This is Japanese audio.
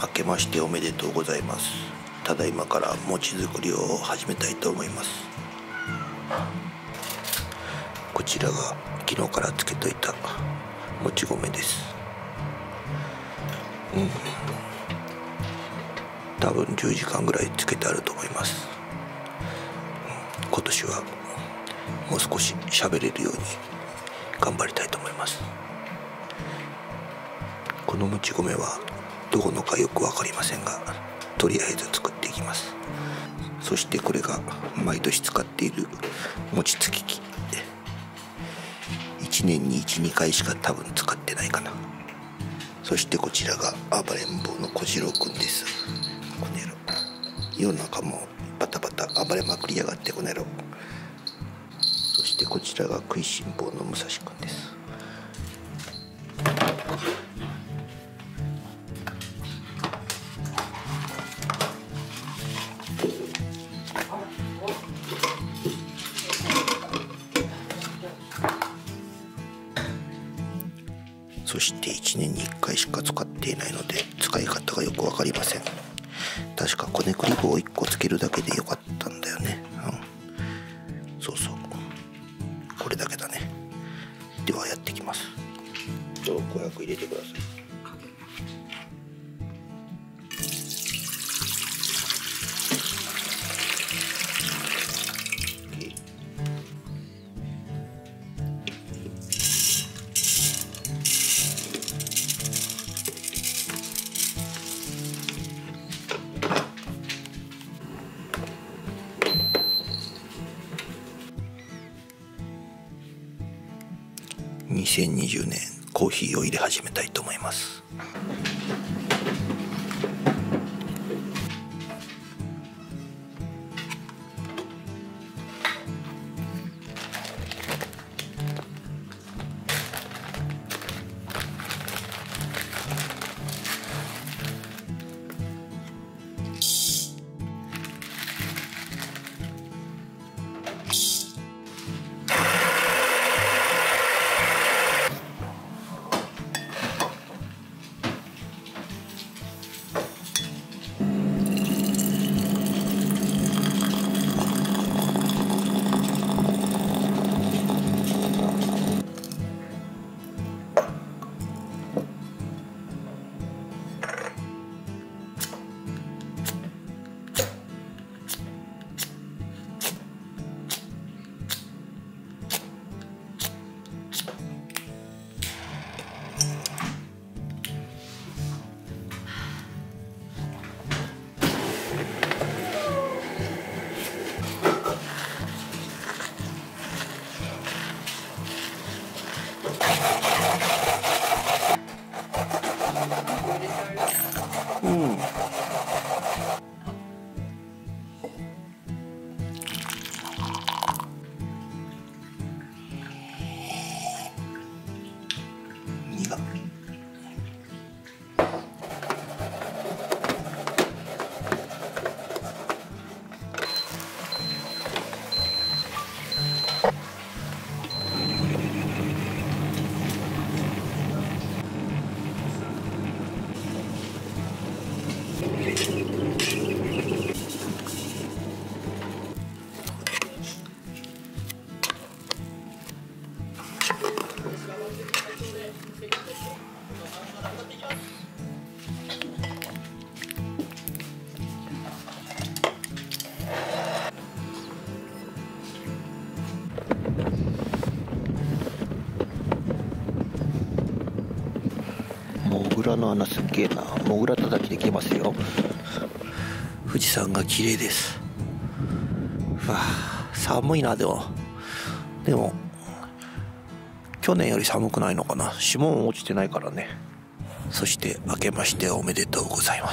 明けましておめでとうございます。ただいまから餅作りを始めたいと思います。こちらが昨日からつけといたもち米です。多分10時間ぐらいつけてあると思います。今年はもう少し喋れるように頑張りたいと思います。このもち米はどこのかよく分かりませんが、とりあえず作っていきます。そしてこれが毎年使っている餅つき機。1年に 1,2 回しか多分使ってないかな。そしてこちらが暴れん坊の小次郎くんです。この野郎、世の中もバタバタ暴れまくりやがって、この野郎。そしてこちらが食いしん坊の武蔵くんです。そして1年に1回しか使っていないので使い方がよく分かりません。確かこねくり棒を1個つけるだけでよかったんだよね。そうそう、これだけだね。ではやっていきます。500入れてください。2020年コーヒーを入れ始めたいと思います。モグラの穴すっげえな。モグラ叩きできますよ。富士山が綺麗です。寒いな。でも去年より寒くないのかな。霜も落ちてないからね。そして明けましておめでとうございます。